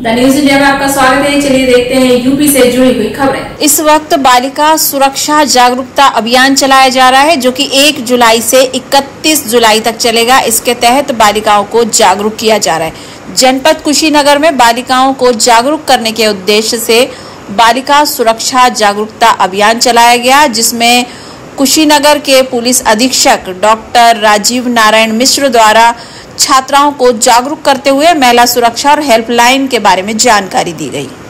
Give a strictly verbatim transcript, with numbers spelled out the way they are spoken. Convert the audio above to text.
The news India में आपका स्वागत है। चलिए देखते हैं यूपी से जुड़ी हुई खबरें। इस वक्त बालिका सुरक्षा जागरूकता अभियान चलाया जा रहा है, जो कि एक जुलाई से इकतीस जुलाई तक चलेगा। इसके तहत बालिकाओं को जागरूक किया जा रहा है। जनपद कुशीनगर में बालिकाओं को जागरूक करने के उद्देश्य से बालिका सुरक्षा जागरूकता अभियान चलाया गया, जिसमें कुशीनगर के पुलिस अधीक्षक डॉक्टर राजीव नारायण मिश्र द्वारा छात्राओं को जागरूक करते हुए महिला सुरक्षा और हेल्पलाइन के बारे में जानकारी दी गई।